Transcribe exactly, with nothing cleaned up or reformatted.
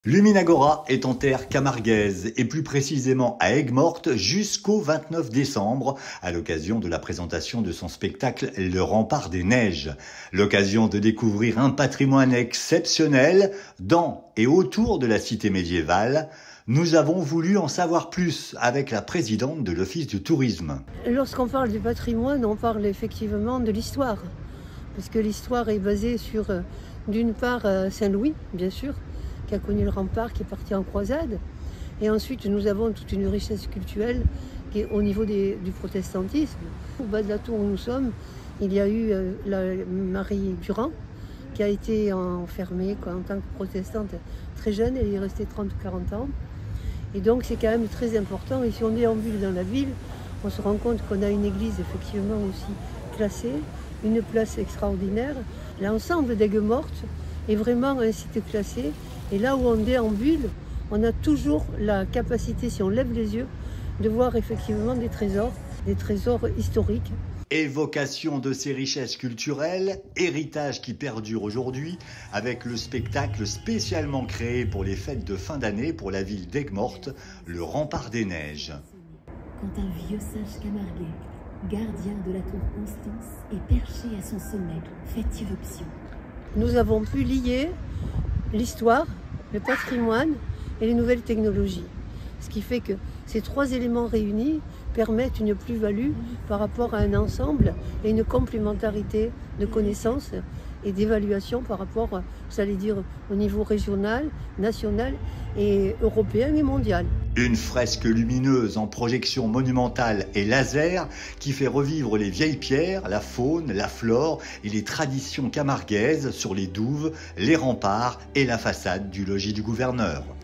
Luminagora est en terre camarguaise et plus précisément à Aigues-Mortes jusqu'au vingt-neuf décembre à l'occasion de la présentation de son spectacle Le Rempart des Neiges. L'occasion de découvrir un patrimoine exceptionnel dans et autour de la cité médiévale. Nous avons voulu en savoir plus avec la présidente de l'Office du tourisme. Lorsqu'on parle du patrimoine, on parle effectivement de l'histoire. Parce que l'histoire est basée sur, d'une part, Saint-Louis, bien sûr, qui a connu le rempart, qui est parti en croisade. Et ensuite, nous avons toute une richesse culturelle qui est au niveau des, du protestantisme. Au bas de la tour où nous sommes, il y a eu euh, la Marie Durand, qui a été enfermée quoi, en tant que protestante très jeune. Elle est restée trente ou quarante ans. Et donc, c'est quand même très important. Et si on déambule dans la ville, on se rend compte qu'on a une église effectivement aussi classée, une place extraordinaire. L'ensemble d'Aigues-Mortes est vraiment un site classé. Et là où on déambule, on a toujours la capacité, si on lève les yeux, de voir effectivement des trésors, des trésors historiques. Évocation de ces richesses culturelles, héritage qui perdure aujourd'hui, avec le spectacle spécialement créé pour les fêtes de fin d'année pour la ville d'Aigues-Mortes, Le Rempart des Neiges. Quand un vieux sage camarguais, gardien de la tour Constance, est perché à son sommet, fait irruption. Nous avons pu lier l'histoire, le patrimoine et les nouvelles technologies. Ce qui fait que ces trois éléments réunis permettent une plus-value par rapport à un ensemble et une complémentarité de connaissances et d'évaluation par rapport, vous allez dire, au niveau régional, national et européen et mondial. Une fresque lumineuse en projection monumentale et laser qui fait revivre les vieilles pierres, la faune, la flore et les traditions camarguaises sur les douves, les remparts et la façade du logis du gouverneur.